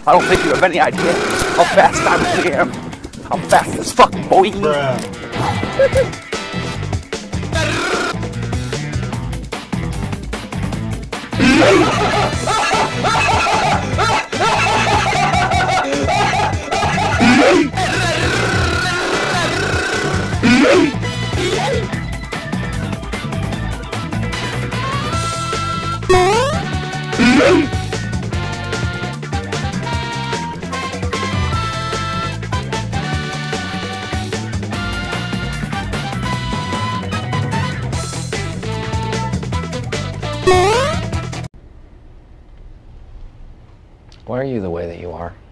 I don't think you have any idea how fast I really am. I'm fast as fuck, boy. Bruh. Why are you the way that you are?